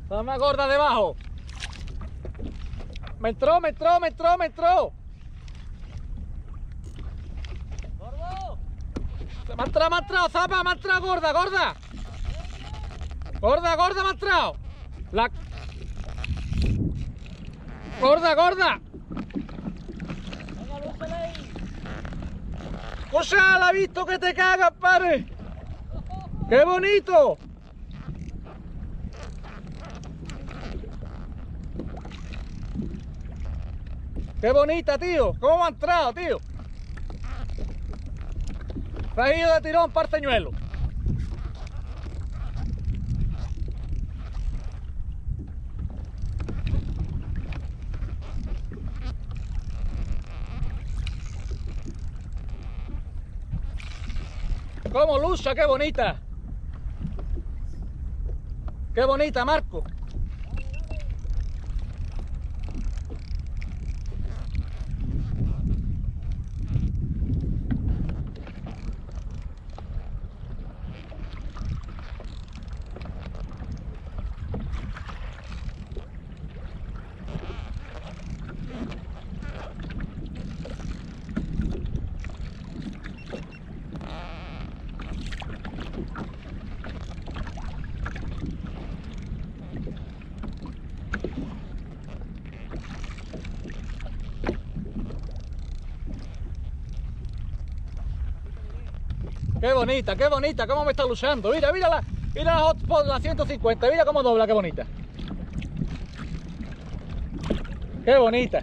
La más gorda debajo. Me entró. ¡Gordo! Me ha entrado, zapa, me ha entrado, gorda. Gorda, me ha entrado. La... Gorda. ¡Venga, lúcele ahí! ¡Cosa, la he visto que te cagas, padre! ¡Qué bonito! ¡Qué bonita, tío! ¿Cómo me ha entrado, tío? Se ha ido de tirón para el señuelo. ¡Cómo lucha! ¡Qué bonita! ¡Qué bonita, Marco! Qué bonita, cómo me está luchando. Mira la hotspot, la 150, mira cómo dobla, qué bonita. Qué bonita.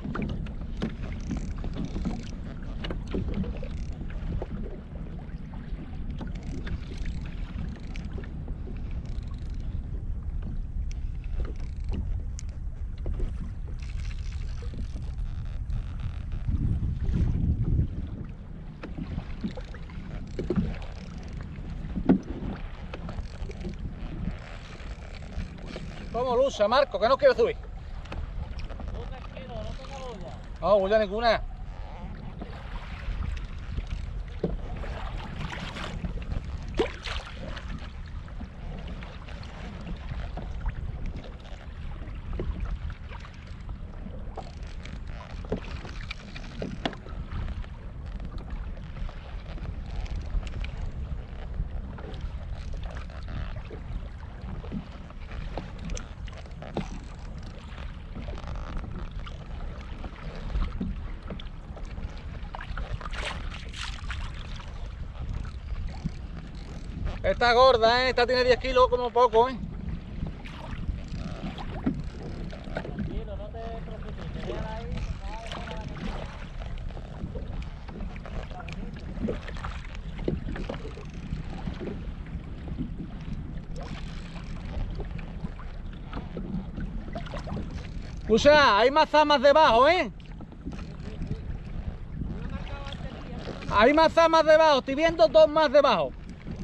¿Cómo lucha, Marco? Que no quiero subir. Tú tranquilo, no tenga bulla. No, bulla ninguna. Está gorda, ¿eh? Esta tiene 10 kilos como poco, ¿eh? Tranquilo, no te preocupes. Déjala ahí, no va a dejar nada que Escucha, hay más zamas debajo, ¿eh? Hay más zamas debajo, estoy viendo dos más debajo.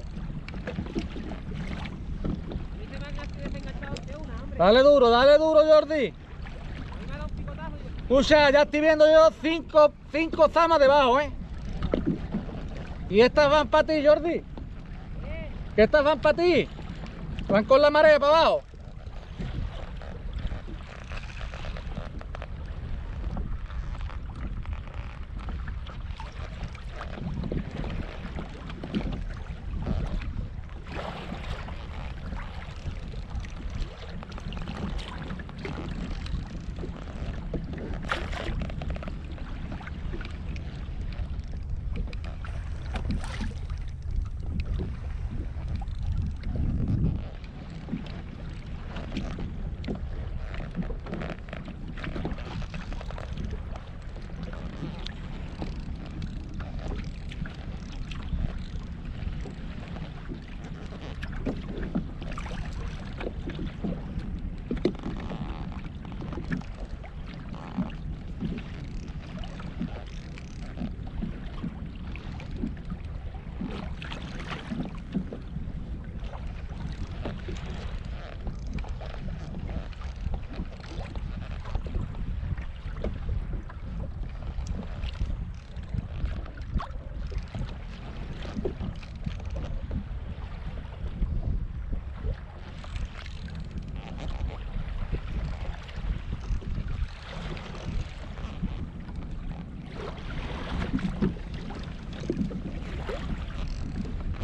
Dale duro, Jordi. Escucha, ya estoy viendo yo cinco zamas debajo, ¿eh? Y estas van para ti, Jordi. Que estas van para ti. Van con la marea para abajo.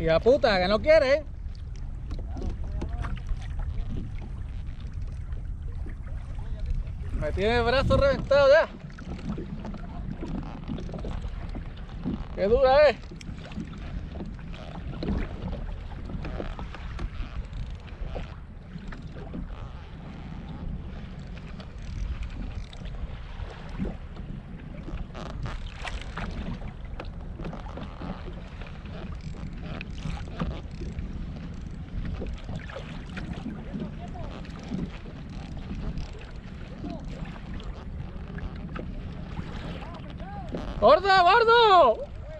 Y a puta, que no quiere. Me tiene el brazo reventado ya. Qué dura es. ¡Gordo, gordo!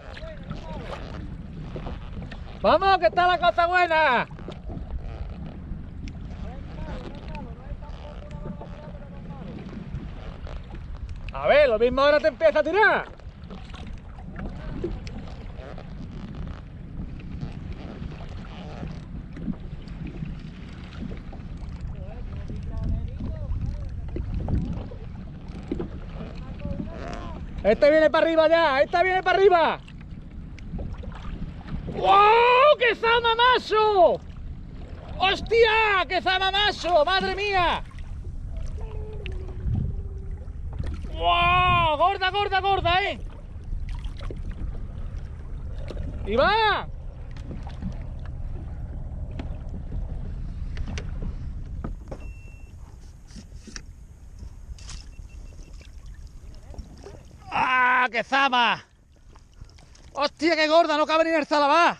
¡Vamos, que está la cosa buena! A ver, lo mismo ahora te empieza a tirar. Este viene para arriba ya, esta viene para arriba. ¡Wow! ¡Qué zamamazo! ¡Hostia! ¡Qué zamamazo! ¡Madre mía! ¡Wow! ¡Gorda, gorda, gorda, eh! ¡Y va! ¡Ah! ¡Qué zama! ¡Hostia, qué gorda! No cabe ni en el Zalabá.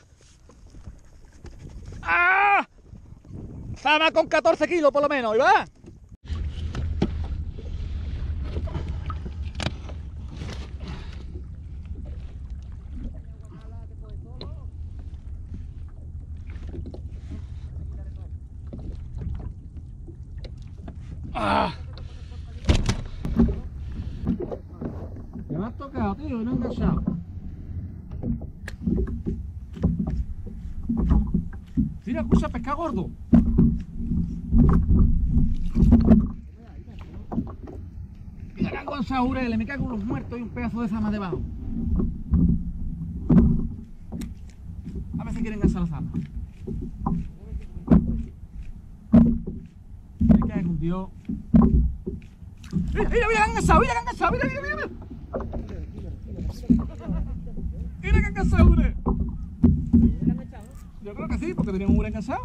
¡Ah! Zama con 14 kilos por lo menos, ¿y va? ¡Ah! ¿Qué me has tocado, tío? Y no he enganchado. Tira, escucha, pesca gordo. Mira que han enganchado Ureles, me cago en los muertos y un pedazo de zama debajo. A ver si quieren enganchar la zama. Me cago en Dios. Mira, mira, mira, que han enganchado, mira que han enganchado, mira, mira, mira, mira. Mira que han enganchado Ureles. Yo creo que sí, porque tenía un Ure enganchado.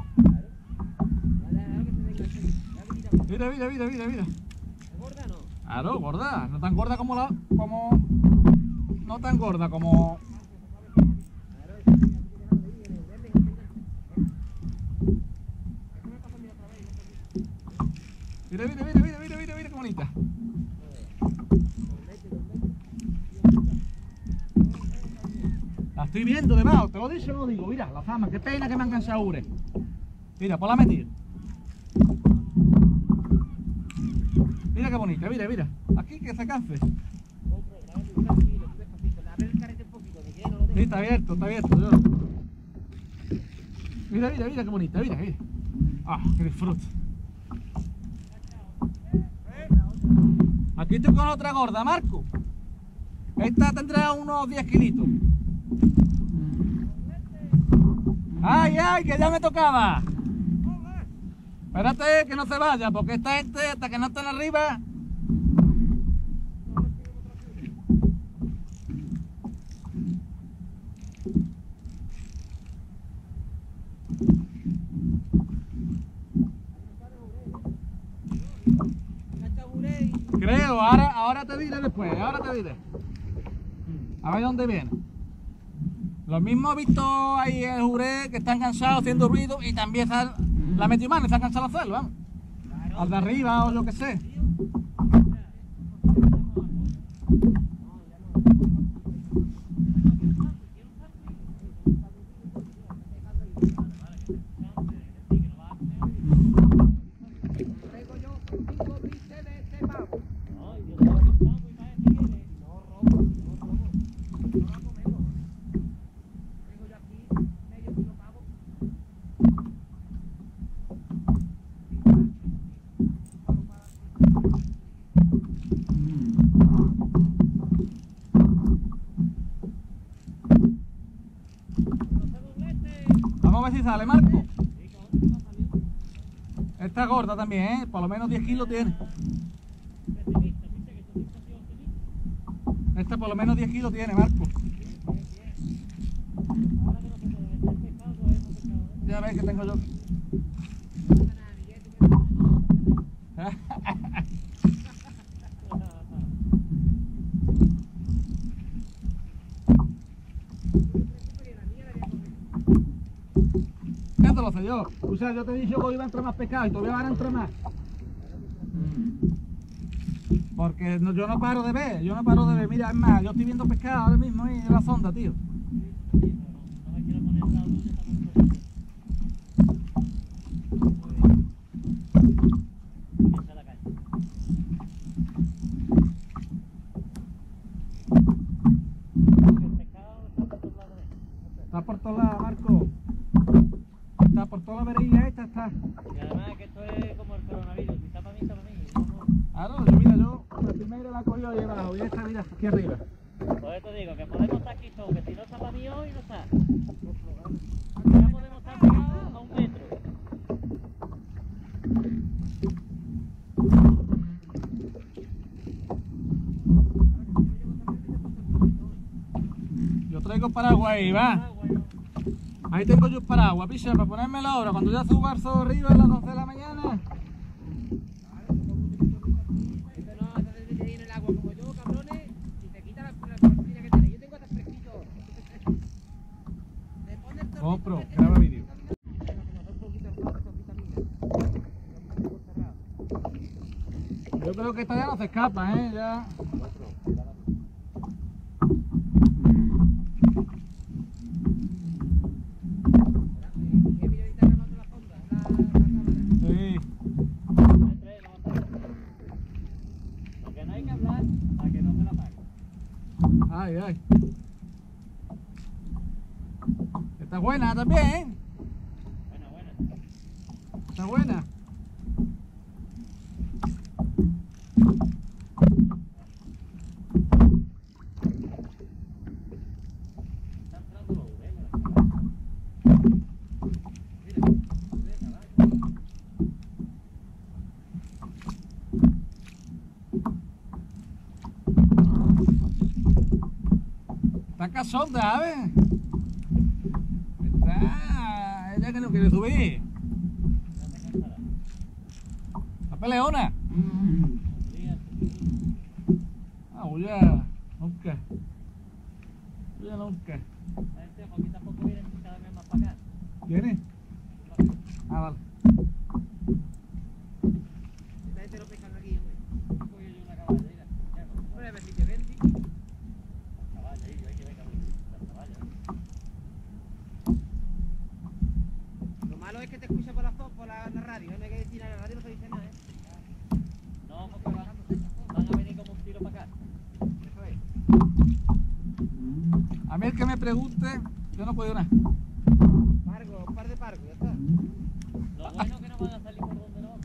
Mira, mira, mira, mira, mira. ¿Es gorda o no? Claro, gorda. No tan gorda como la. No tan gorda como. Mira, mira, mira, mira, mira, mira, mira qué bonita. La estoy viendo debajo, te lo dicho o no lo digo. Mira, la zama, qué pena que me han cansado Ure. Mira, ponla a meter. Mira qué bonita, mira, mira. Aquí que se canse. Sí, está abierto, yo. Mira, mira, mira qué bonita, mira, mira. Ah, qué disfrute. Aquí estoy con otra gorda, Marco. Esta tendrá unos 10 kilitos. ¡Ay, ay! Que ya me tocaba. Espérate que no se vaya, porque esta gente, hasta que no estén arriba. Creo, ahora te diré después, ahora te diré. A ver dónde viene. Lo mismo he visto ahí el juré que están cansados haciendo ruido y también la metió mano y se han cansado de hacerlo, vamos. Al de arriba o yo que sé. si sale, Marco. Sí, cabrón, va a salir. Esta gorda también, ¿eh? Por lo menos 10 kilos tiene. Pesimista, viste que tú siempre has sido optimista. Esta por lo menos 10 kilos tiene, Marco. Ahora que no se puede vender pescado, todavía no pescado. Ya ves que tengo yo. Esto lo sé yo. O sea, yo te he dicho que hoy iba a entrar más pescado y todavía van a entrar más. Porque yo no paro de ver, Mira, es más, yo estoy viendo pescado ahora mismo ahí en la sonda, tío. No me quiero poner al lado tuyo, está muy fuerte. Empieza la calle. El pescado está por todos lados. Está por todos lados, Marco. Está por toda la verilla esta, está. Y además que esto es como el coronavirus, si está para mí, está para mí. Claro, yo, la primera la cogió ahí abajo y esta, mira, aquí arriba. Por eso te digo que podemos estar aquí todos, que si no está para mí hoy, no está. Ya podemos estar pegados a 1 metro. Yo traigo paraguas ahí, va. Ahí tengo yo un paraguas, picha, para ponérmelo ahora. Cuando ya suba el sol arriba a las 12 de la mañana. Compro, graba vídeo. Yo creo que esta ya no se escapa, ya. Sí. Lo que no hay que hablar, para que no me la pague. Ay, ay. Está buena también, Buena. Está buena. Está entrando los urelos. Está cachonda, ¿sabes? Ella que no quiere subir. La peleona. Huya nunca. Huya nunca. La gente poquito a poco viene cada vez más para acá. ¿Viene? Vale. Esta gente no pescan aquí, hombre. Coge yo una caballa, mira. Hombre, Berlín, Berlín. Caballa, ahí, hay que ver la caballa. Lo malo es que te escucha por la radio, no hay que decir nada, la radio no se dice nada, No, porque van a venir como un tiro para acá. Eso es. A mí el que me pregunte, yo no puedo nada. Pargo, un par de pargos, ya está. Lo bueno es que no van a salir por donde no.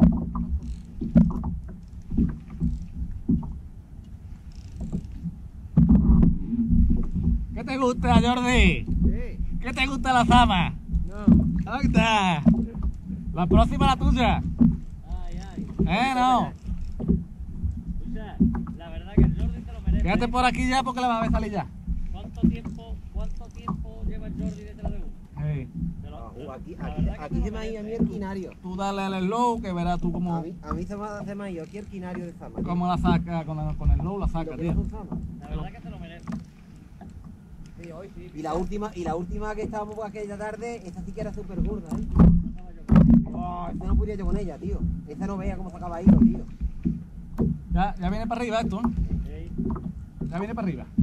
¿Qué te gusta, Jordi? Sí. ¿Qué te gusta la sama? No. ¿Dónde está? La próxima la tuya. Ay. No. Escucha, la verdad que el Jordi se lo merece. Quédate por aquí ya porque la va a ver salir ya. ¿Cuánto tiempo lleva el Jordi detrás de uno? Sí. Aquí se me ha ido a mí el quinario. Tú dale al slow que verás tú A cómo, mí se me ha ido aquí el quinario de Zama. cómo la saca con el slow, la saca, Lo que tío. no son Zama. La verdad que se lo merece. Sí, hoy sí. Y la última que estábamos por aquella tarde, esa sí que era súper gorda, ¿eh? No estaba yo con él. Oh, esa no podía yo con ella, tío. Esa no veía cómo sacaba hilo, tío. Ya viene para arriba esto, ¿no? Sí. Ya viene para arriba.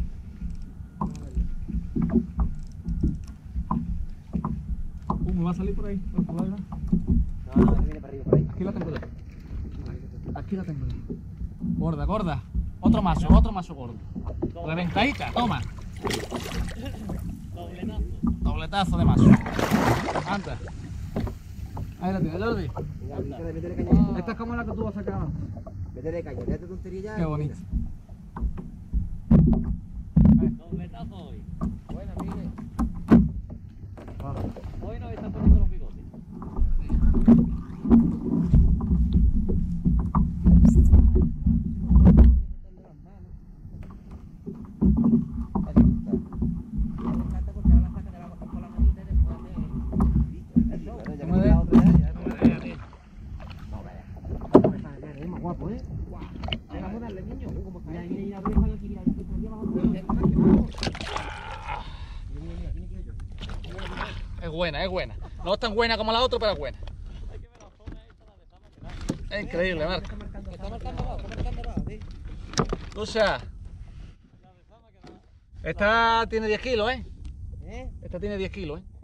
Me va a salir por ahí, por tu lado, ¿no? No, esa viene para arriba, por ahí. Aquí la tengo yo. Aquí la tengo yo. Gorda. Otro mazo gordo. Reventadita, toma. Dobletazo. Dobletazo de mazo. Anda. Ahí la tienes, Jordi. Venga, métele caña. Esta es como la que tú vas a sacar antes. Métele caña, déjate tontería ya. Qué bonito. Dobletazo hoy. Buena, mire. Hoy nos están poniendo los bigotes. Guapo, ¿eh? Venga, vamos a darle, niño. Es buena, es buena. No es tan buena como la otra, pero es buena. Hay que ver la zona esta, la dejamos que da. Es increíble, Marco. Está marcando abajo, sí. O sea, La dejamos que da. esta tiene 10 kilos, ¿eh? ¿Eh? Esta tiene 10 kilos, ¿eh?